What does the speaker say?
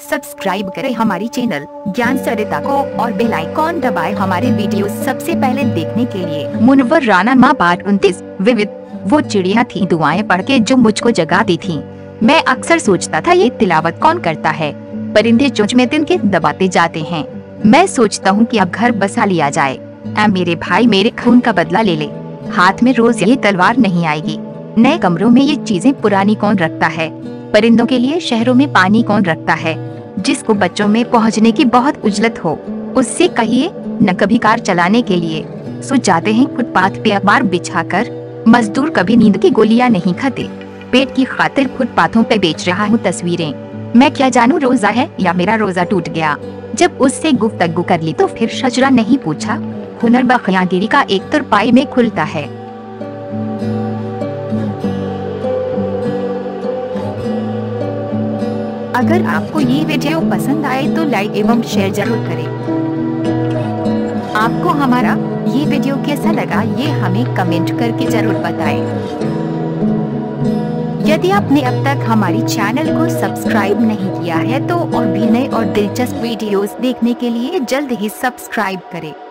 Subscribe करें हमारी channel ज्ञान सरिता को और बेल आइकॉन दबाएं हमारे वीडियो सबसे पहले देखने के लिए। मुनव्वर राना माँ पार्ट 29 विविध। वो चिड़िया थी दुआएं पढ़ के जो मुझको जगाती थी। मैं अक्सर सोचता था ये तिलावत कौन करता है। परिंदे चोंच में तिनके दबाते जाते हैं। मैं सोचता हूँ कि अब घर बसा लिया जाए। मेरे भाई मेरे खून का बदला ले ले। हाथ में रोज ये तलवार नहीं आएगी। नए कमरों में ये चीजें पुरानी कौन रखता है। परिंदों के लिए शहरों में पानी कौन रखता है। जिसको बच्चों में पहुंचने की बहुत उजलत हो उससे कहिए न कभी कार चलाने के लिए। सो जाते हैं फुटपाथ पे अखबार बिछाकर। मजदूर कभी नींद की गोलियां नहीं खाते। पेट की खातिर फुटपाथों पे बेच रहा हूँ तस्वीरें। मैं क्या जानूं रोजा है या मेरा रोजा टूट गया। जब उससे गुफ्तगू कर ली तो फिर शजरा नहीं पूछा। हुनर बखियागिरी का एक तुरपाई में खुलता है। अगर आपको ये वीडियो पसंद आए तो लाइक एवं शेयर जरूर करें। आपको हमारा ये वीडियो कैसा लगा ये हमें कमेंट करके जरूर बताएं। यदि आपने अब तक हमारी चैनल को सब्सक्राइब नहीं किया है तो और भी नए और दिलचस्प वीडियोस देखने के लिए जल्द ही सब्सक्राइब करें।